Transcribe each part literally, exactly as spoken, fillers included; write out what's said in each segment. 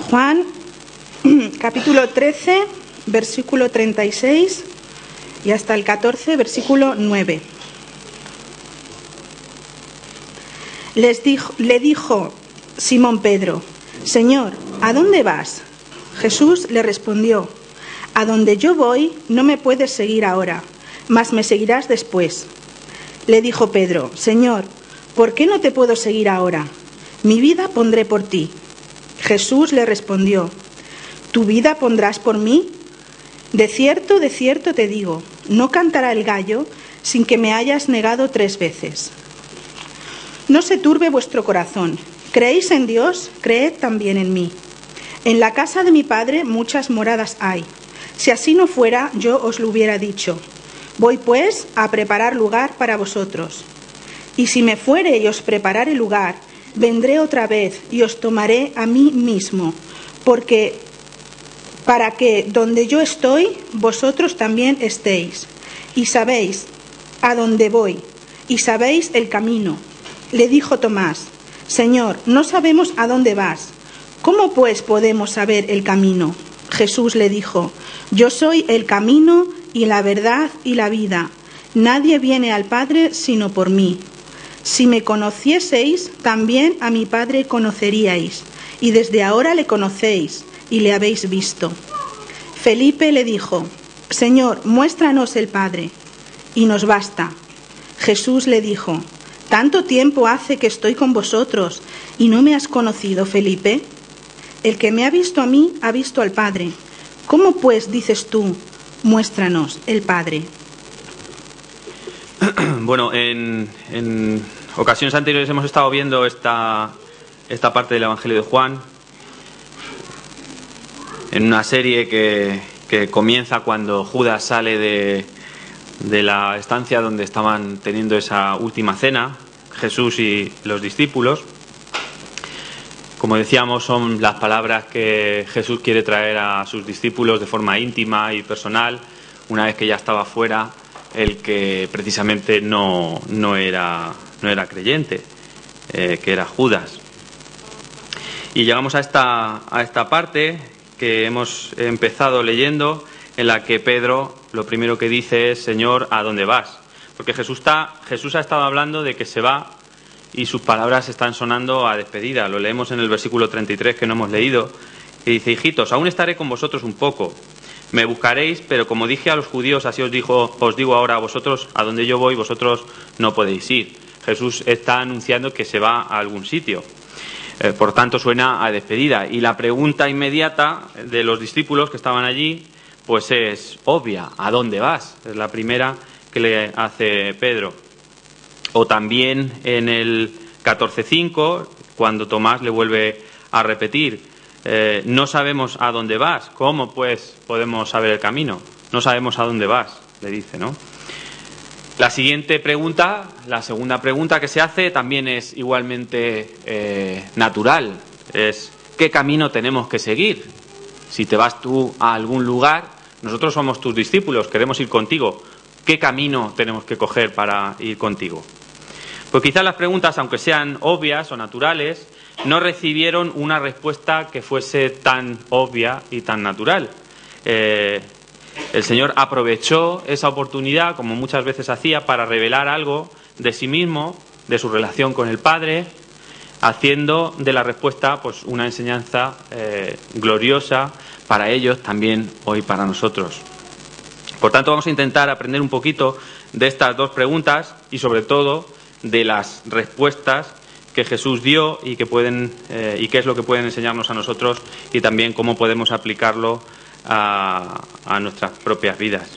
Juan, capítulo trece, versículo treinta y seis y hasta el catorce, versículo nueve. Les dijo, le dijo Simón Pedro: Señor, ¿a dónde vas? Jesús le respondió: A donde yo voy no me puedes seguir ahora, mas me seguirás después. Le dijo Pedro: Señor, ¿por qué no te puedo seguir ahora? Mi vida pondré por ti. Jesús le respondió: ¿Tu vida pondrás por mí? De cierto, de cierto te digo, no cantará el gallo sin que me hayas negado tres veces. No se turbe vuestro corazón. ¿Creéis en Dios? Creed también en mí. En la casa de mi Padre muchas moradas hay. Si así no fuera, yo os lo hubiera dicho. Voy pues a preparar lugar para vosotros. Y si me fuere y os preparare lugar, vendré otra vez y os tomaré a mí mismo, porque para que donde yo estoy, vosotros también estéis. Y sabéis a dónde voy, y sabéis el camino. Le dijo Tomás: Señor, no sabemos a dónde vas. ¿Cómo pues podemos saber el camino? Jesús le dijo: Yo soy el camino y la verdad y la vida. Nadie viene al Padre sino por mí. Si me conocieseis, también a mi Padre conoceríais, y desde ahora le conocéis y le habéis visto. Felipe le dijo: Señor, muéstranos el Padre, y nos basta. Jesús le dijo: ¿Tanto tiempo hace que estoy con vosotros y no me has conocido, Felipe? El que me ha visto a mí ha visto al Padre. ¿Cómo pues dices tú, muéstranos el Padre? Bueno, en, en ocasiones anteriores hemos estado viendo esta, esta parte del Evangelio de Juan, en una serie que, que comienza cuando Judas sale de, de la estancia donde estaban teniendo esa última cena, Jesús y los discípulos. Como decíamos, son las palabras que Jesús quiere traer a sus discípulos de forma íntima y personal, una vez que ya estaba fuera el que precisamente no, no, era, no era creyente, eh, que era Judas. Y llegamos a esta, a esta parte que hemos empezado leyendo, en la que Pedro lo primero que dice es: Señor, ¿a dónde vas? Porque Jesús, está, Jesús ha estado hablando de que se va y sus palabras están sonando a despedida. Lo leemos en el versículo treinta y tres que no hemos leído, que dice: Hijitos, aún estaré con vosotros un poco. Me buscaréis, pero como dije a los judíos, así os, dijo, os digo ahora a vosotros: a donde yo voy, vosotros no podéis ir. Jesús está anunciando que se va a algún sitio. Eh, por tanto, suena a despedida. Y la pregunta inmediata de los discípulos que estaban allí, pues es obvia: ¿a dónde vas? Es la primera que le hace Pedro. O también en el catorce cinco, cuando Tomás le vuelve a repetir: Eh, no sabemos a dónde vas. ¿Cómo pues podemos saber el camino? No sabemos a dónde vas, le dice, ¿no? La siguiente pregunta, la segunda pregunta que se hace, también es igualmente eh, natural. Es: ¿qué camino tenemos que seguir? Si te vas tú a algún lugar, nosotros somos tus discípulos, queremos ir contigo. ¿Qué camino tenemos que coger para ir contigo? Pues quizás las preguntas, aunque sean obvias o naturales, no recibieron una respuesta que fuese tan obvia y tan natural. Eh, el Señor aprovechó esa oportunidad, como muchas veces hacía, para revelar algo de sí mismo, de su relación con el Padre, haciendo de la respuesta pues una enseñanza eh, gloriosa para ellos, también hoy para nosotros. Por tanto, vamos a intentar aprender un poquito de estas dos preguntas y, sobre todo, de las respuestas que Jesús dio y que pueden eh, y qué es lo que pueden enseñarnos a nosotros, y también cómo podemos aplicarlo a, a nuestras propias vidas.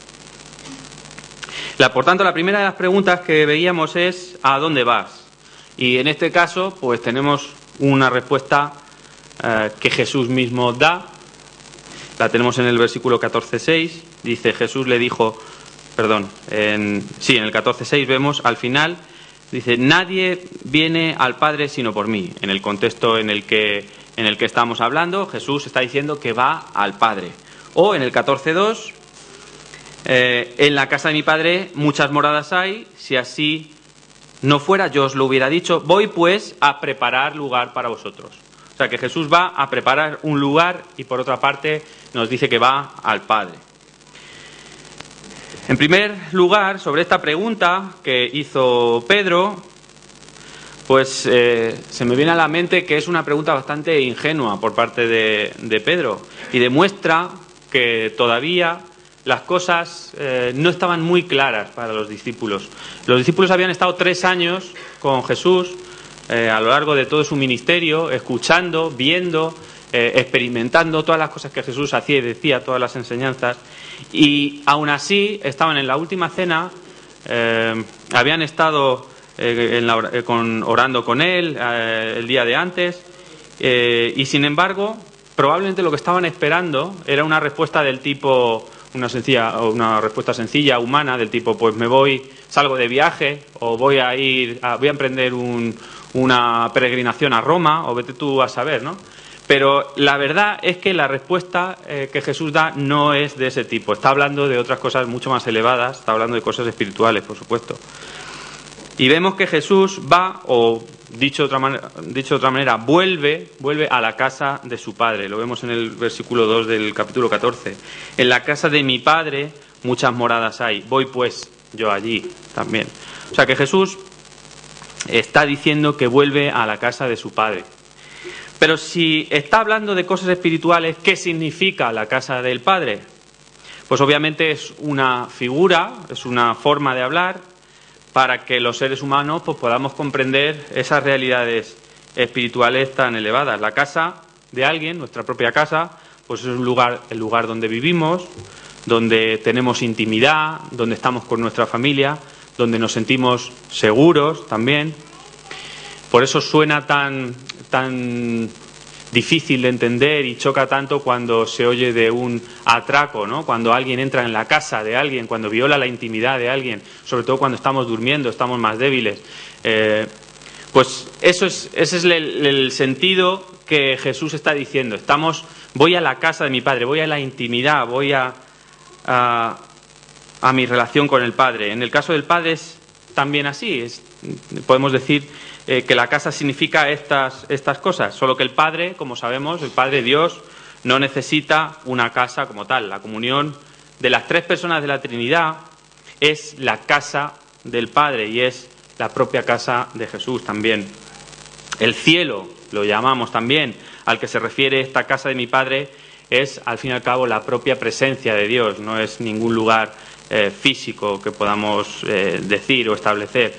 La, por tanto, la primera de las preguntas que veíamos es: ¿a dónde vas? Y en este caso, pues tenemos una respuesta eh, que Jesús mismo da. La tenemos en el versículo catorce seis. Dice: Jesús le dijo, perdón, en, sí, en el catorce seis vemos al final. Dice: nadie viene al Padre sino por mí. En el contexto en el que, en el que estamos hablando, Jesús está diciendo que va al Padre. O en el catorce dos, eh, en la casa de mi Padre muchas moradas hay. Si así no fuera, yo os lo hubiera dicho. Voy pues a preparar lugar para vosotros. O sea que Jesús va a preparar un lugar y por otra parte nos dice que va al Padre. En primer lugar, sobre esta pregunta que hizo Pedro, pues eh, se me viene a la mente que es una pregunta bastante ingenua por parte de, de Pedro y demuestra que todavía las cosas eh, no estaban muy claras para los discípulos. Los discípulos habían estado tres años con Jesús eh, a lo largo de todo su ministerio, escuchando, viendo, eh, experimentando todas las cosas que Jesús hacía y decía, todas las enseñanzas, y aún así estaban en la última cena, eh, habían estado eh, en la, eh, con, orando con Él eh, el día de antes, eh, y sin embargo, probablemente lo que estaban esperando era una respuesta del tipo... Una, sencilla, una respuesta sencilla, humana, del tipo, pues me voy, salgo de viaje, o voy a ir, a, voy a emprender un, una peregrinación a Roma, o vete tú a saber, ¿no? Pero la verdad es que la respuesta eh, que Jesús da no es de ese tipo. Está hablando de otras cosas mucho más elevadas, está hablando de cosas espirituales, por supuesto. Y vemos que Jesús va, o dicho de otra manera, dicho de otra manera vuelve, vuelve a la casa de su Padre. Lo vemos en el versículo dos del capítulo catorce. En la casa de mi Padre muchas moradas hay. Voy pues yo allí también. O sea que Jesús está diciendo que vuelve a la casa de su Padre. Pero si está hablando de cosas espirituales, ¿qué significa la casa del Padre? Pues obviamente es una figura, es una forma de hablar, para que los seres humanos pues, podamos comprender esas realidades espirituales tan elevadas. La casa de alguien, nuestra propia casa, pues es un lugar, el lugar donde vivimos, donde tenemos intimidad, donde estamos con nuestra familia, donde nos sentimos seguros también. Por eso suena tan, tan difícil de entender y choca tanto cuando se oye de un atraco, ¿no? Cuando alguien entra en la casa de alguien, cuando viola la intimidad de alguien, sobre todo cuando estamos durmiendo, estamos más débiles. Eh, pues eso es, ese es el, el sentido que Jesús está diciendo. Estamos, voy a la casa de mi Padre, voy a la intimidad, voy a, a, a mi relación con el Padre. En el caso del Padre es también así. Es, podemos decir Eh, que la casa significa estas, estas cosas, solo que el Padre, como sabemos, el Padre Dios, no necesita una casa como tal. La comunión de las tres personas de la Trinidad es la casa del Padre y es la propia casa de Jesús también. El cielo, lo llamamos también, al que se refiere esta casa de mi Padre, es al fin y al cabo la propia presencia de Dios, no es ningún lugar eh, físico que podamos eh, decir o establecer.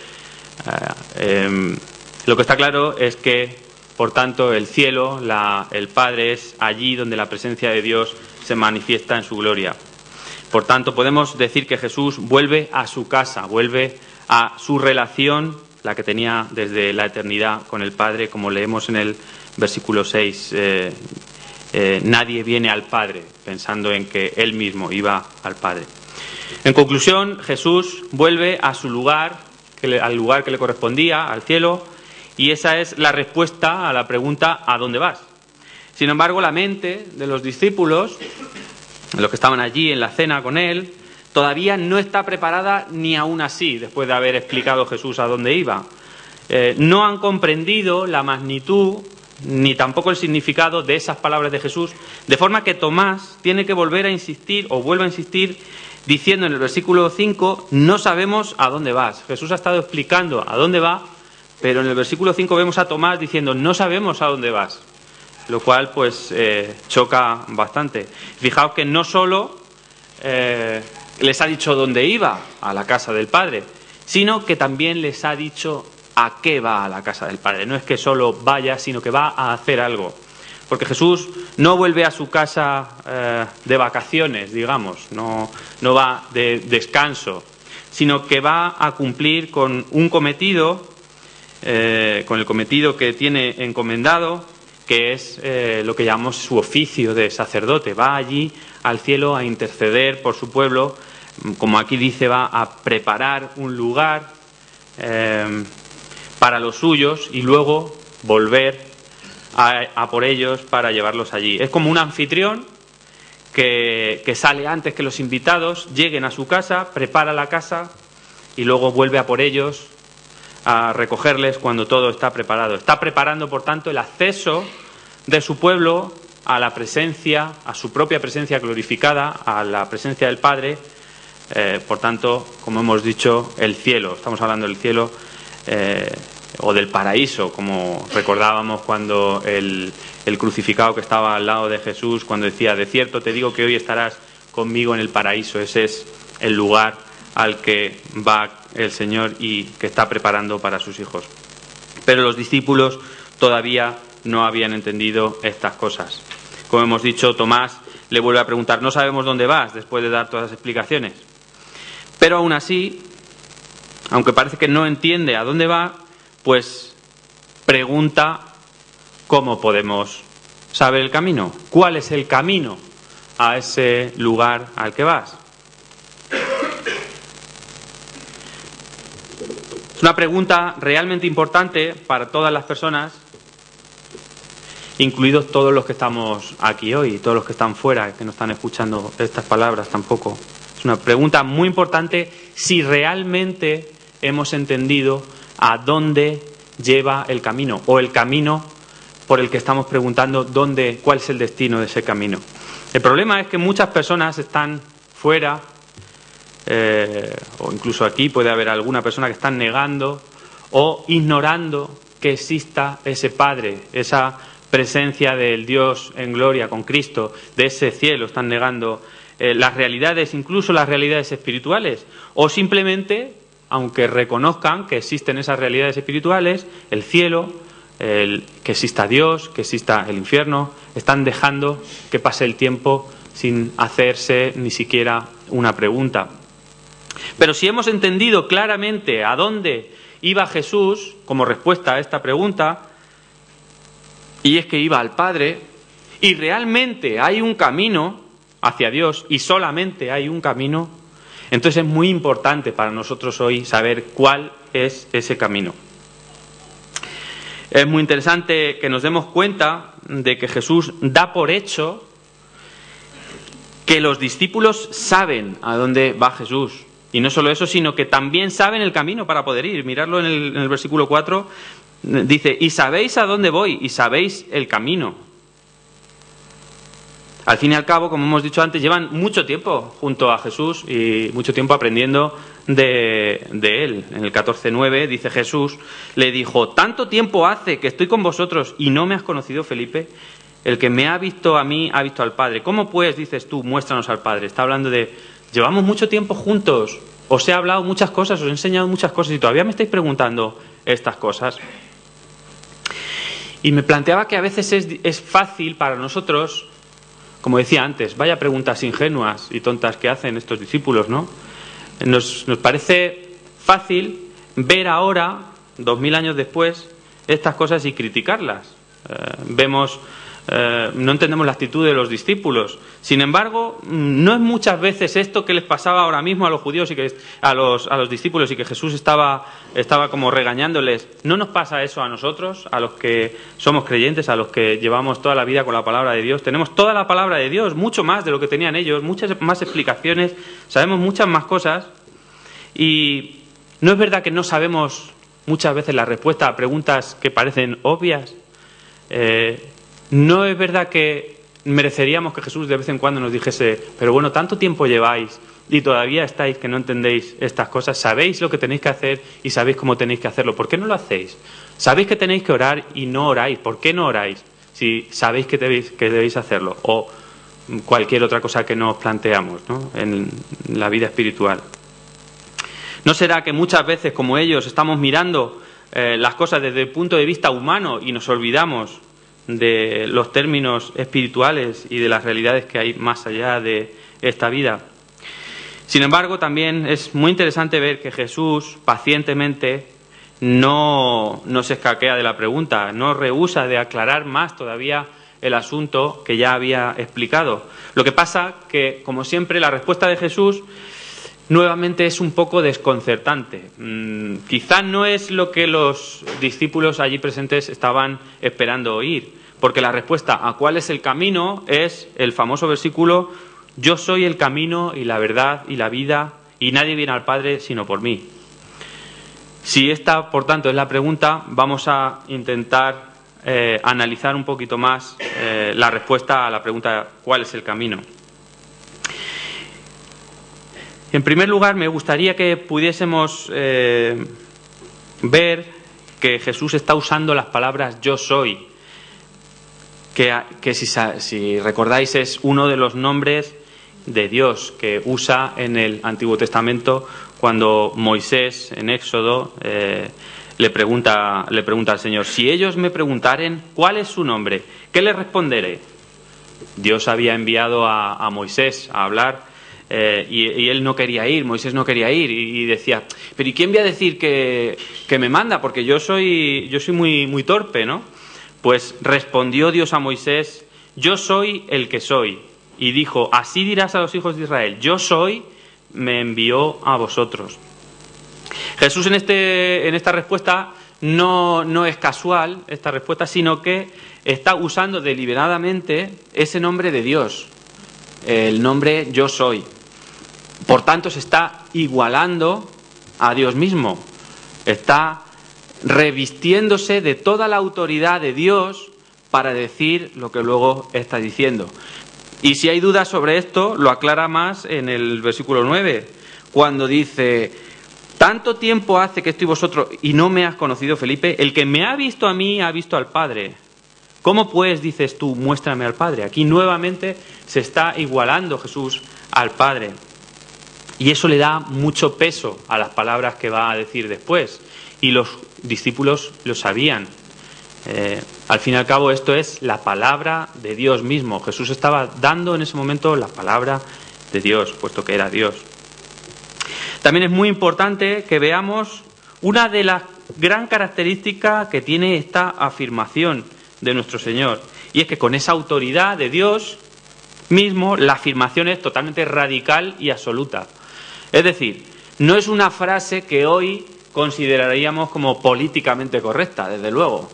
Eh, eh, Lo que está claro es que, por tanto, el cielo, la, el Padre, es allí donde la presencia de Dios se manifiesta en su gloria. Por tanto, podemos decir que Jesús vuelve a su casa, vuelve a su relación, la que tenía desde la eternidad con el Padre, como leemos en el versículo seis. Eh, eh, nadie viene al Padre pensando en que Él mismo iba al Padre. En conclusión, Jesús vuelve a su lugar, que le, al lugar que le correspondía, al cielo. Y esa es la respuesta a la pregunta ¿a dónde vas? Sin embargo, la mente de los discípulos, los que estaban allí en la cena con él, todavía no está preparada ni aún así, después de haber explicado Jesús a dónde iba. Eh, no han comprendido la magnitud ni tampoco el significado de esas palabras de Jesús, de forma que Tomás tiene que volver a insistir o vuelve a insistir diciendo en el versículo cinco, no sabemos a dónde vas. Jesús ha estado explicando a dónde va, pero en el versículo cinco vemos a Tomás diciendo, no sabemos a dónde vas, lo cual pues eh, choca bastante. Fijaos que no solo eh, les ha dicho dónde iba, a la casa del Padre, sino que también les ha dicho a qué va a la casa del Padre. No es que solo vaya, sino que va a hacer algo. Porque Jesús no vuelve a su casa eh, de vacaciones, digamos, no, no va de descanso, sino que va a cumplir con un cometido, Eh, con el cometido que tiene encomendado, que es eh, lo que llamamos su oficio de sacerdote. Va allí al cielo a interceder por su pueblo, como aquí dice, va a preparar un lugar eh, para los suyos y luego volver a, a por ellos para llevarlos allí. Es como un anfitrión que, que sale antes que los invitados lleguen a su casa, prepara la casa y luego vuelve a por ellos a recogerles cuando todo está preparado. Está preparando, por tanto, el acceso de su pueblo a la presencia, a su propia presencia glorificada, a la presencia del Padre, eh, por tanto, como hemos dicho, el cielo. Estamos hablando del cielo eh, o del paraíso, como recordábamos cuando el, el crucificado que estaba al lado de Jesús, cuando decía, de cierto te digo que hoy estarás conmigo en el paraíso. Ese es el lugar al que va el Señor y que está preparando para sus hijos. Pero los discípulos todavía no habían entendido estas cosas. Como hemos dicho, Tomás le vuelve a preguntar, no sabemos dónde vas, después de dar todas las explicaciones. Pero aún así, aunque parece que no entiende a dónde va, pues pregunta cómo podemos saber el camino. ¿Cuál es el camino a ese lugar al que vas? Es una pregunta realmente importante para todas las personas, incluidos todos los que estamos aquí hoy, todos los que están fuera, que no están escuchando estas palabras tampoco. Es una pregunta muy importante si realmente hemos entendido a dónde lleva el camino, o el camino por el que estamos preguntando dónde, cuál es el destino de ese camino. El problema es que muchas personas están fuera, eh, o incluso aquí puede haber alguna persona que están negando o ignorando que exista ese Padre, esa presencia del Dios en gloria con Cristo, de ese cielo. Están negando eh, las realidades, incluso las realidades espirituales, o simplemente, aunque reconozcan que existen esas realidades espirituales, el cielo, el, que exista Dios, que exista el infierno, están dejando que pase el tiempo sin hacerse ni siquiera una pregunta. Pero si hemos entendido claramente a dónde iba Jesús como respuesta a esta pregunta, y es que iba al Padre, y realmente hay un camino hacia Dios, y solamente hay un camino, entonces es muy importante para nosotros hoy saber cuál es ese camino. Es muy interesante que nos demos cuenta de que Jesús da por hecho que los discípulos saben a dónde va Jesús. Y no solo eso, sino que también saben el camino para poder ir. Miradlo en el, en el versículo cuatro, dice, y sabéis a dónde voy, y sabéis el camino. Al fin y al cabo, como hemos dicho antes, llevan mucho tiempo junto a Jesús y mucho tiempo aprendiendo de, de Él. En el catorce nueve dice Jesús, le dijo, tanto tiempo hace que estoy con vosotros y no me has conocido, Felipe. El que me ha visto a mí ha visto al Padre. ¿Cómo pues, dices tú, muéstranos al Padre? Está hablando de, llevamos mucho tiempo juntos, os he hablado muchas cosas, os he enseñado muchas cosas y todavía me estáis preguntando estas cosas. Y me planteaba que a veces es, es fácil para nosotros, como decía antes, vaya preguntas ingenuas y tontas que hacen estos discípulos, ¿no? Nos, nos parece fácil ver ahora, dos mil años después, estas cosas y criticarlas. Eh, vemos, eh, no entendemos la actitud de los discípulos. Sin embargo, no es muchas veces esto que les pasaba ahora mismo a los judíos y que a los, a los discípulos y que Jesús estaba, estaba como regañándoles. ¿No nos pasa eso a nosotros, a los que somos creyentes, a los que llevamos toda la vida con la palabra de Dios? Tenemos toda la palabra de Dios, mucho más de lo que tenían ellos, muchas más explicaciones, sabemos muchas más cosas. Y no es verdad que no sabemos muchas veces la respuesta a preguntas que parecen obvias. Eh, no es verdad que mereceríamos que Jesús de vez en cuando nos dijese, pero bueno, tanto tiempo lleváis y todavía estáis que no entendéis estas cosas, sabéis lo que tenéis que hacer y sabéis cómo tenéis que hacerlo, ¿por qué no lo hacéis? Sabéis que tenéis que orar y no oráis, ¿por qué no oráis? Si sabéis que debéis, que debéis hacerlo, o cualquier otra cosa que nos planteamos, ¿no?, en la vida espiritual. ¿No será que muchas veces, como ellos, estamos mirando eh, las cosas desde el punto de vista humano y nos olvidamos de los términos espirituales y de las realidades que hay más allá de esta vida? Sin embargo, también es muy interesante ver que Jesús pacientemente no, no se escaquea de la pregunta, no rehúsa de aclarar más todavía el asunto que ya había explicado. Lo que pasa que, como siempre, la respuesta de Jesús nuevamente es un poco desconcertante. Mm, quizá no es lo que los discípulos allí presentes estaban esperando oír, porque la respuesta a cuál es el camino es el famoso versículo, yo soy el camino y la verdad y la vida, y nadie viene al Padre sino por mí. Si esta, por tanto, es la pregunta, vamos a intentar eh, analizar un poquito más eh, la respuesta a la pregunta ¿cuál es el camino? En primer lugar, me gustaría que pudiésemos eh, ver que Jesús está usando las palabras yo soy, que, que si, si recordáis es uno de los nombres de Dios que usa en el Antiguo Testamento cuando Moisés en Éxodo eh, le pregunta, le pregunta al Señor: si ellos me preguntaren cuál es su nombre, ¿qué les responderé? Dios había enviado a, a Moisés a hablar eh, y, y él no quería ir, Moisés no quería ir y, y decía, pero ¿y quién voy a decir que, que me manda? Porque yo soy, yo soy muy, muy torpe, ¿no? Pues respondió Dios a Moisés: yo soy el que soy. Y dijo, así dirás a los hijos de Israel, yo soy, me envió a vosotros. Jesús en, este, en esta respuesta no, no es casual, esta respuesta, sino que está usando deliberadamente ese nombre de Dios, el nombre yo soy. Por tanto, se está igualando a Dios mismo, está revistiéndose de toda la autoridad de Dios para decir lo que luego está diciendo. Y si hay dudas sobre esto, lo aclara más en el versículo nueve, cuando dice: tanto tiempo hace que estoy vosotros y no me has conocido, Felipe, el que me ha visto a mí ha visto al Padre. ¿Cómo pues dices tú, muéstrame al Padre? Aquí nuevamente se está igualando Jesús al Padre. Y eso le da mucho peso a las palabras que va a decir después. Y los discípulos lo sabían. Eh, al fin y al cabo, esto es la palabra de Dios mismo. Jesús estaba dando en ese momento la palabra de Dios, puesto que era Dios. También es muy importante que veamos una de las gran características que tiene esta afirmación de nuestro Señor. Y es que con esa autoridad de Dios mismo, la afirmación es totalmente radical y absoluta. Es decir, no es una frase que hoy consideraríamos como políticamente correcta, desde luego.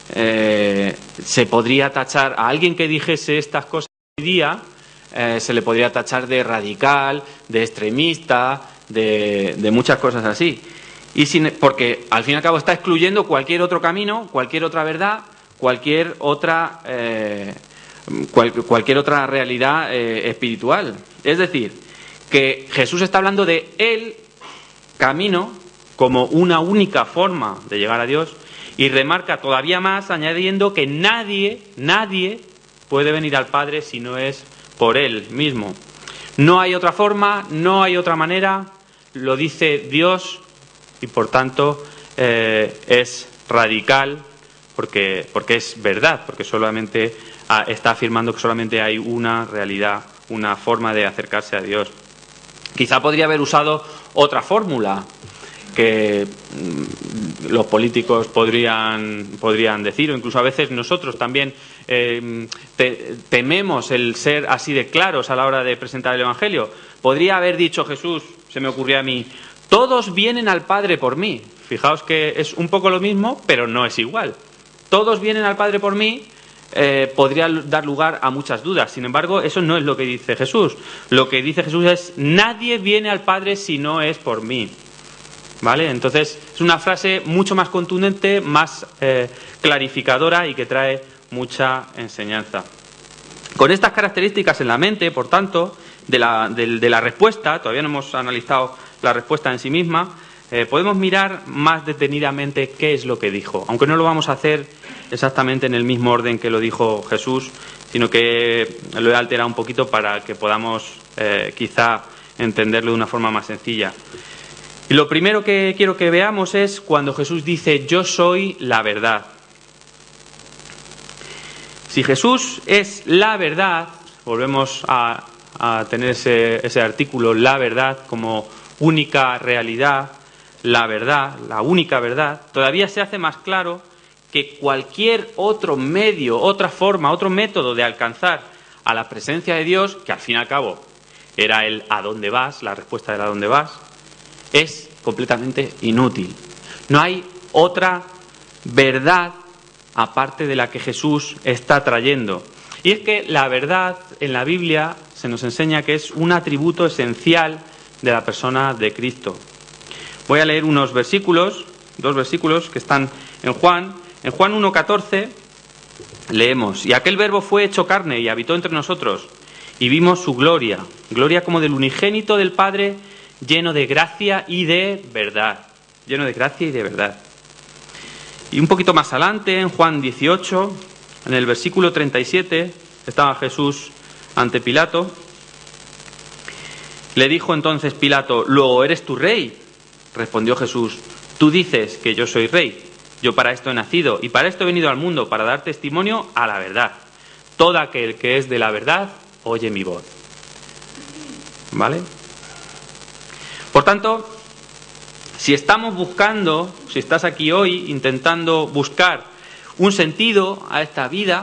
Eh, se podría tachar a alguien que dijese estas cosas hoy día, eh, se le podría tachar de radical, de extremista, de, de muchas cosas así. Y sin, porque al fin y al cabo está excluyendo cualquier otro camino, cualquier otra verdad, cualquier otra, eh, cual, cualquier otra realidad eh, espiritual. Es decir, que Jesús está hablando de el camino como una única forma de llegar a Dios. Y remarca todavía más añadiendo que nadie, nadie puede venir al Padre si no es por Él mismo. No hay otra forma, no hay otra manera, lo dice Dios y por tanto eh, es radical porque, porque es verdad, porque solamente ah, está afirmando que solamente hay una realidad, una forma de acercarse a Dios. Quizá podría haber usado otra fórmula que los políticos podrían, podrían decir, o incluso a veces nosotros también eh, te, tememos el ser así de claros a la hora de presentar el Evangelio. Podría haber dicho Jesús, se me ocurrió a mí, todos vienen al Padre por mí. Fijaos que es un poco lo mismo, pero no es igual. Todos vienen al Padre por mí eh, podría dar lugar a muchas dudas. Sin embargo, eso no es lo que dice Jesús. Lo que dice Jesús es, nadie viene al Padre si no es por mí. ¿Vale? Entonces es una frase mucho más contundente, más eh, clarificadora y que trae mucha enseñanza. Con estas características en la mente, por tanto, de la, de, de la respuesta, todavía no hemos analizado la respuesta en sí misma, eh, podemos mirar más detenidamente qué es lo que dijo, aunque no lo vamos a hacer exactamente en el mismo orden que lo dijo Jesús, sino que lo he alterado un poquito para que podamos eh, quizá entenderlo de una forma más sencilla. Y lo primero que quiero que veamos es cuando Jesús dice, yo soy la verdad. Si Jesús es la verdad, volvemos a, a tener ese, ese artículo, la verdad, como única realidad, la verdad, la única verdad, todavía se hace más claro que cualquier otro medio, otra forma, otro método de alcanzar a la presencia de Dios, que al fin y al cabo era el ¿a dónde vas?, la respuesta del ¿a dónde vas?, es completamente inútil. No hay otra verdad aparte de la que Jesús está trayendo. Y es que la verdad en la Biblia se nos enseña que es un atributo esencial de la persona de Cristo. Voy a leer unos versículos, dos versículos que están en Juan. En Juan uno catorce leemos: y aquel verbo fue hecho carne y habitó entre nosotros, y vimos su gloria, gloria como del unigénito del Padre, lleno de gracia y de verdad. Lleno de gracia y de verdad. Y un poquito más adelante, en Juan dieciocho, en el versículo treinta y siete, estaba Jesús ante Pilato. Le dijo entonces Pilato: ¿luego eres tu rey? Respondió Jesús: tú dices que yo soy rey. Yo para esto he nacido y para esto he venido al mundo, para dar testimonio a la verdad. Todo aquel que es de la verdad oye mi voz. ¿Vale? Por tanto, si estamos buscando, si estás aquí hoy intentando buscar un sentido a esta vida,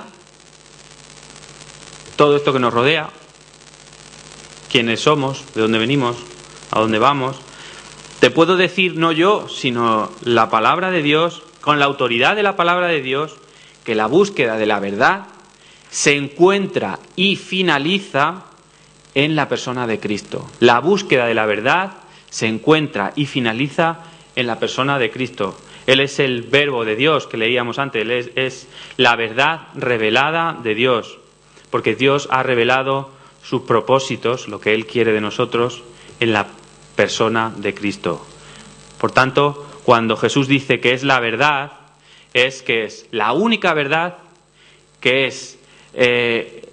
todo esto que nos rodea, quiénes somos, de dónde venimos, a dónde vamos, te puedo decir, no yo, sino la palabra de Dios, con la autoridad de la palabra de Dios, que la búsqueda de la verdad se encuentra y finaliza en la persona de Cristo. La búsqueda de la verdad se encuentra y finaliza en la persona de Cristo. Él es el verbo de Dios que leíamos antes, Él es, es la verdad revelada de Dios, porque Dios ha revelado sus propósitos, lo que Él quiere de nosotros, en la persona de Cristo. Por tanto, cuando Jesús dice que es la verdad, es que es la única verdad, que es eh,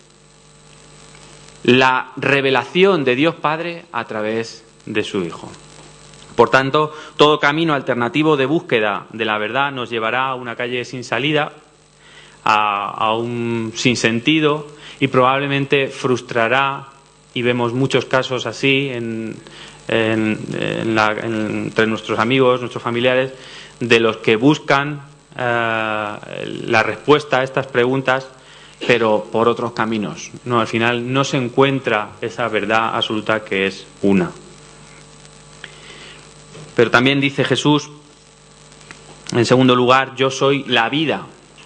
la revelación de Dios Padre a través de su Hijo. Por tanto, todo camino alternativo de búsqueda de la verdad nos llevará a una calle sin salida, a, a un sinsentido, y probablemente frustrará, y vemos muchos casos así en, en, en la, en, entre nuestros amigos, nuestros familiares, de los que buscan eh, la respuesta a estas preguntas, pero por otros caminos. No, al final no se encuentra esa verdad absoluta que es una. Pero también dice Jesús, en segundo lugar, yo soy la vida.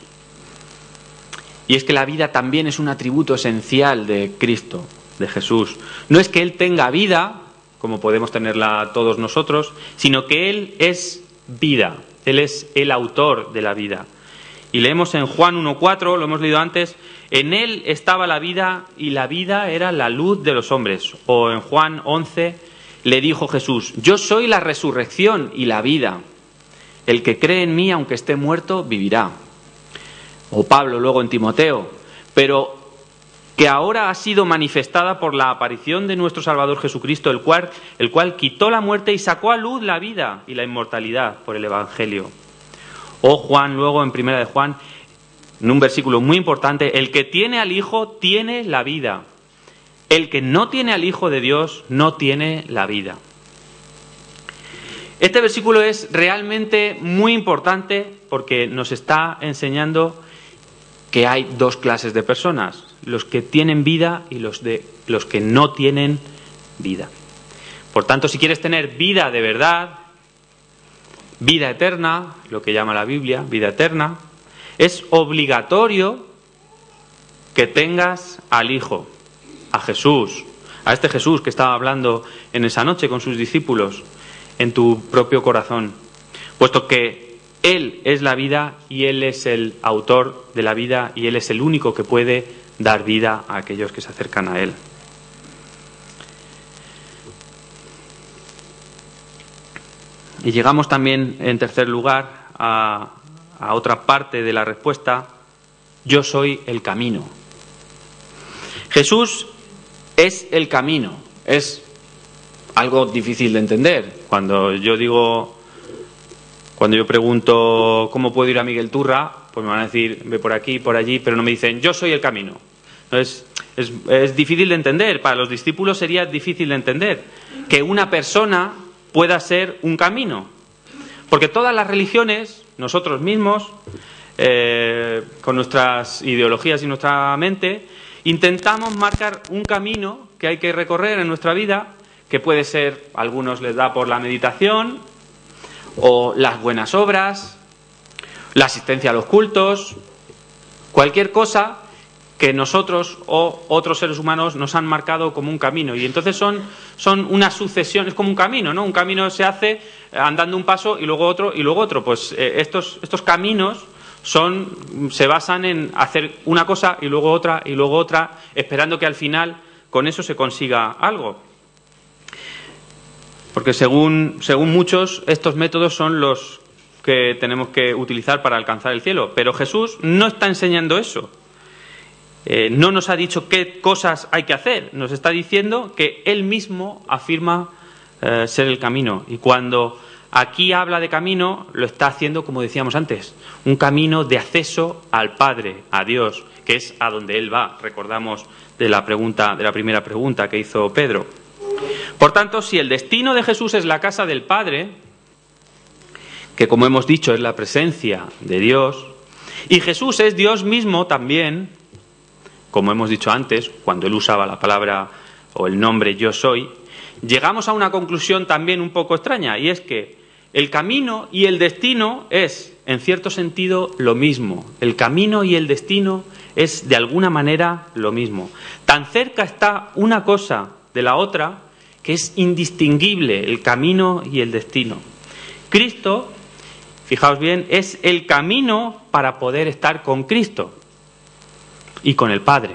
Y es que la vida también es un atributo esencial de Cristo, de Jesús. No es que Él tenga vida, como podemos tenerla todos nosotros, sino que Él es vida. Él es el autor de la vida. Y leemos en Juan uno cuatro, lo hemos leído antes: en Él estaba la vida y la vida era la luz de los hombres. O en Juan once, le dijo Jesús: yo soy la resurrección y la vida. El que cree en mí, aunque esté muerto, vivirá. O Pablo luego en Timoteo: pero que ahora ha sido manifestada por la aparición de nuestro Salvador Jesucristo, el cual, el cual quitó la muerte y sacó a luz la vida y la inmortalidad por el Evangelio. O Juan luego en primera de Juan, en un versículo muy importante: el que tiene al Hijo tiene la vida. El que no tiene al Hijo de Dios no tiene la vida. Este versículo es realmente muy importante porque nos está enseñando que hay dos clases de personas: los que tienen vida y los, de, los que no tienen vida. Por tanto, si quieres tener vida de verdad, vida eterna, lo que llama la Biblia, vida eterna, es obligatorio que tengas al Hijo, a Jesús, a este Jesús que estaba hablando en esa noche con sus discípulos, en tu propio corazón, puesto que Él es la vida y Él es el autor de la vida y Él es el único que puede dar vida a aquellos que se acercan a Él. Y llegamos también, en tercer lugar, a, a otra parte de la respuesta: yo soy el camino. Jesús es el camino. Es algo difícil de entender. Cuando yo digo, cuando yo pregunto cómo puedo ir a Miguel Turra, pues me van a decir ve por aquí, por allí, pero no me dicen yo soy el camino. Entonces, es, es difícil de entender. Para los discípulos sería difícil de entender que una persona pueda ser un camino. Porque todas las religiones, nosotros mismos, eh, con nuestras ideologías y nuestra mente, intentamos marcar un camino que hay que recorrer en nuestra vida, que puede ser, a algunos les da por la meditación, o las buenas obras, la asistencia a los cultos, cualquier cosa que nosotros o otros seres humanos nos han marcado como un camino. Y entonces son, son una sucesión, es como un camino, ¿no? Un camino se hace andando un paso y luego otro y luego otro. Pues eh, estos, estos caminos son, se basan en hacer una cosa y luego otra y luego otra, esperando que al final con eso se consiga algo. Porque según, según muchos, estos métodos son los que tenemos que utilizar para alcanzar el cielo. Pero Jesús no está enseñando eso. Eh, no nos ha dicho qué cosas hay que hacer. Nos está diciendo que Él mismo afirma eh, ser el camino. Y cuando aquí habla de camino, lo está haciendo, como decíamos antes, un camino de acceso al Padre, a Dios, que es a donde Él va. Recordamos de la pregunta, de la primera pregunta que hizo Pedro. Por tanto, si el destino de Jesús es la casa del Padre, que como hemos dicho es la presencia de Dios, y Jesús es Dios mismo también, como hemos dicho antes, cuando Él usaba la palabra o el nombre yo soy, llegamos a una conclusión también un poco extraña, y es que el camino y el destino es, en cierto sentido, lo mismo. El camino y el destino es, de alguna manera, lo mismo. Tan cerca está una cosa de la otra que es indistinguible el camino y el destino. Cristo, fijaos bien, es el camino para poder estar con Cristo y con el Padre.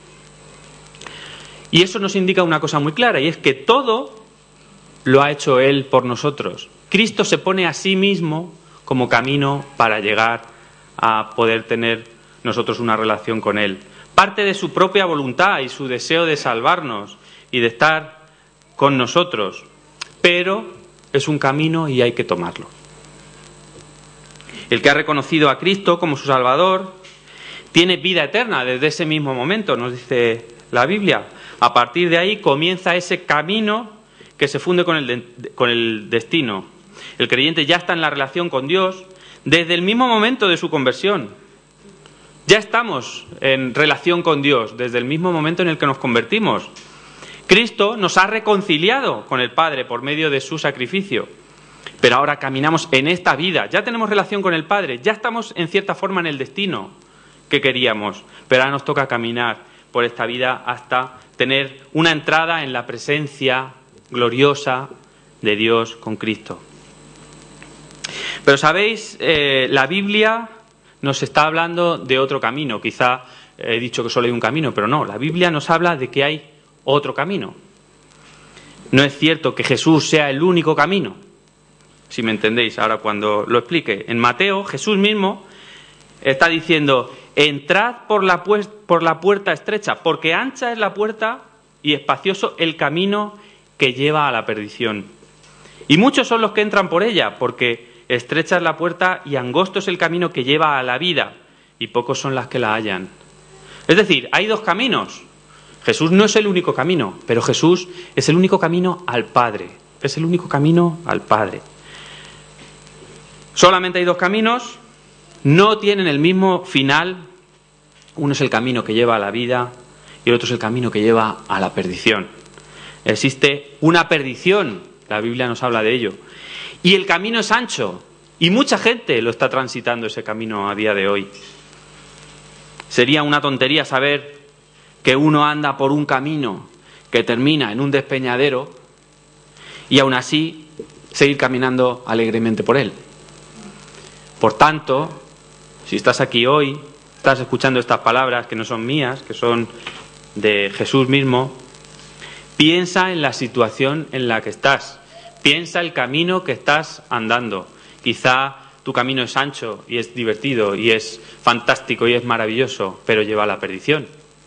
Y eso nos indica una cosa muy clara, y es que todo lo ha hecho Él por nosotros. Cristo se pone a sí mismo como camino para llegar a poder tener nosotros una relación con Él. Parte de su propia voluntad y su deseo de salvarnos y de estar con nosotros, pero es un camino y hay que tomarlo. El que ha reconocido a Cristo como su Salvador tiene vida eterna desde ese mismo momento, nos dice la Biblia. A partir de ahí comienza ese camino que se funde con el, de, con el destino. El creyente ya está en la relación con Dios desde el mismo momento de su conversión. Ya estamos en relación con Dios desde el mismo momento en el que nos convertimos. Cristo nos ha reconciliado con el Padre por medio de su sacrificio. Pero ahora caminamos en esta vida. Ya tenemos relación con el Padre. Ya estamos en cierta forma en el destino que queríamos. Pero ahora nos toca caminar por esta vida hasta tener una entrada en la presencia gloriosa de Dios con Cristo. Pero sabéis, eh, la Biblia nos está hablando de otro camino. Quizá he dicho que solo hay un camino, pero no. La Biblia nos habla de que hay otro camino. No es cierto que Jesús sea el único camino, si me entendéis ahora cuando lo explique. En Mateo, Jesús mismo está diciendo: entrad por la, pu- por la puerta estrecha, porque ancha es la puerta y espacioso el camino que lleva a la perdición. Y muchos son los que entran por ella, porque estrecha es la puerta y angosto es el camino que lleva a la vida, y pocos son las que la hallan. Es decir, hay dos caminos. Jesús no es el único camino, pero Jesús es el único camino al Padre. Es el único camino al Padre. Solamente hay dos caminos, no tienen el mismo final. Uno es el camino que lleva a la vida y el otro es el camino que lleva a la perdición. Existe una perdición, la Biblia nos habla de ello. Y el camino es ancho y mucha gente lo está transitando ese camino a día de hoy. Sería una tontería saber que uno anda por un camino que termina en un despeñadero y aún así seguir caminando alegremente por él. Por tanto, si estás aquí hoy, estás escuchando estas palabras que no son mías, que son de Jesús mismo, piensa en la situación en la que estás, piensa el camino que estás andando. Quizá tu camino es ancho y es divertido y es fantástico y es maravilloso, pero lleva a la perdición.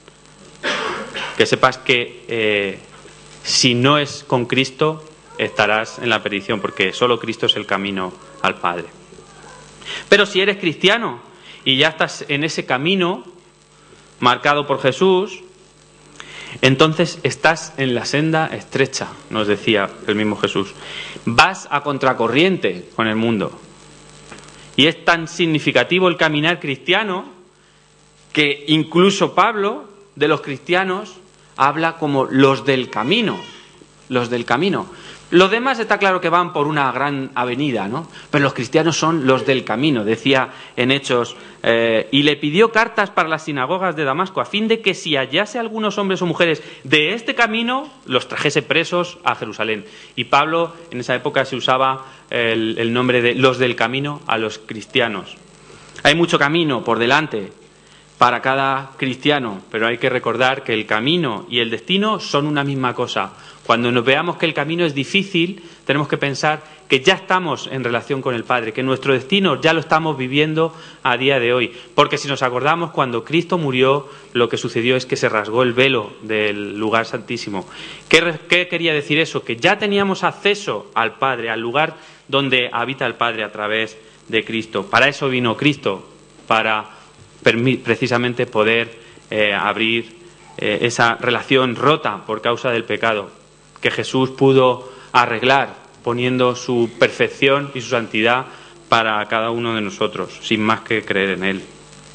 Que sepas que eh, si no es con Cristo, estarás en la perdición, porque solo Cristo es el camino al Padre. Pero si eres cristiano y ya estás en ese camino marcado por Jesús, entonces estás en la senda estrecha, nos decía el mismo Jesús. Vas a contracorriente con el mundo. Y es tan significativo el caminar cristiano que incluso Pablo, de los cristianos, habla como los del camino, los del camino. Los demás está claro que van por una gran avenida, ¿no? Pero los cristianos son los del camino, decía en Hechos, eh, y le pidió cartas para las sinagogas de Damasco, a fin de que si hallase algunos hombres o mujeres de este camino, los trajese presos a Jerusalén. Y Pablo, en esa época se usaba el, el nombre de los del camino a los cristianos. Hay mucho camino por delante para cada cristiano, pero hay que recordar que el camino y el destino son una misma cosa. Cuando nos veamos que el camino es difícil, tenemos que pensar que ya estamos en relación con el Padre, que nuestro destino ya lo estamos viviendo a día de hoy. Porque si nos acordamos, cuando Cristo murió, lo que sucedió es que se rasgó el velo del lugar santísimo. ¿Qué, qué quería decir eso? Que ya teníamos acceso al Padre, al lugar donde habita el Padre a través de Cristo. Para eso vino Cristo, para precisamente poder eh, abrir eh, esa relación rota por causa del pecado, que Jesús pudo arreglar poniendo su perfección y su santidad para cada uno de nosotros, sin más que creer en Él.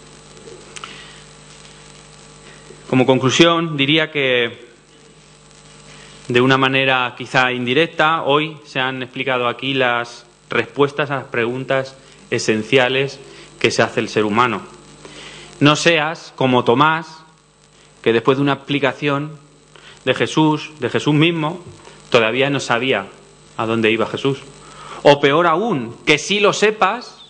Como conclusión, diría que de una manera quizá indirecta, hoy se han explicado aquí las respuestas a las preguntas esenciales que se hace el ser humano. No seas como Tomás, que después de una explicación de Jesús, de Jesús mismo, todavía no sabía a dónde iba Jesús. O peor aún, que sí lo sepas,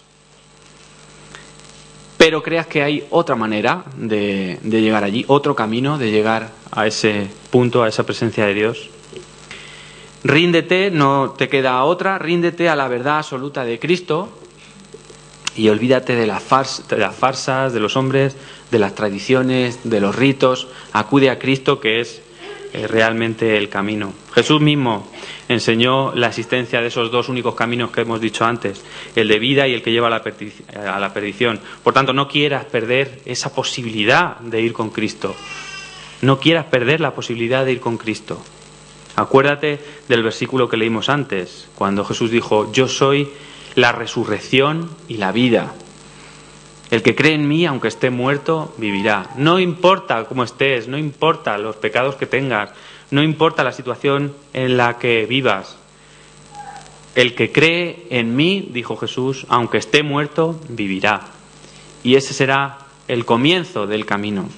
pero creas que hay otra manera de, de llegar allí, otro camino de llegar a ese punto, a esa presencia de Dios. Ríndete, no te queda otra, ríndete a la verdad absoluta de Cristo y olvídate de las, fars, de las farsas, de los hombres, de las tradiciones, de los ritos. Acude a Cristo, que es eh, realmente el camino. Jesús mismo enseñó la existencia de esos dos únicos caminos que hemos dicho antes, el de vida y el que lleva a la, perdic- a la perdición. Por tanto, no quieras perder esa posibilidad de ir con Cristo. No quieras perder la posibilidad de ir con Cristo. Acuérdate del versículo que leímos antes, cuando Jesús dijo: yo soy la resurrección y la vida. El que cree en mí, aunque esté muerto, vivirá. No importa cómo estés, no importa los pecados que tengas, no importa la situación en la que vivas. El que cree en mí, dijo Jesús, aunque esté muerto, vivirá. Y ese será el comienzo del camino.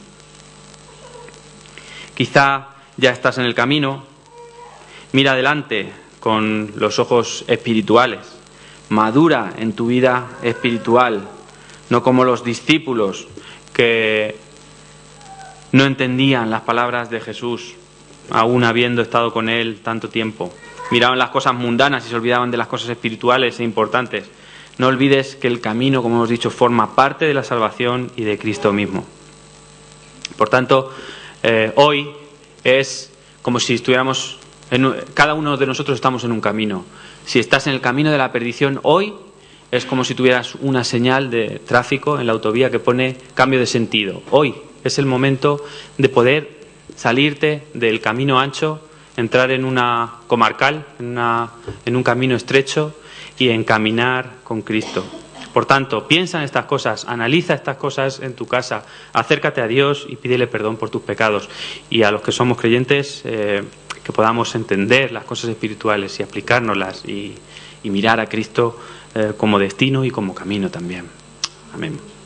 Quizá ya estás en el camino. Mira adelante con los ojos espirituales. Madura en tu vida espiritual, no como los discípulos que no entendían las palabras de Jesús, aún habiendo estado con Él tanto tiempo. Miraban las cosas mundanas y se olvidaban de las cosas espirituales e importantes. No olvides que el camino, como hemos dicho, forma parte de la salvación y de Cristo mismo. Por tanto, eh, hoy es como si estuviéramos, en, cada uno de nosotros estamos en un camino. Si estás en el camino de la perdición hoy, es como si tuvieras una señal de tráfico en la autovía que pone cambio de sentido. Hoy es el momento de poder salirte del camino ancho, entrar en una comarcal, en, una, en un camino estrecho y encaminar con Cristo. Por tanto, piensa en estas cosas, analiza estas cosas en tu casa, acércate a Dios y pídele perdón por tus pecados. Y a los que somos creyentes, eh, que podamos entender las cosas espirituales y aplicárnoslas y, y mirar a Cristo eh, como destino y como camino también. Amén.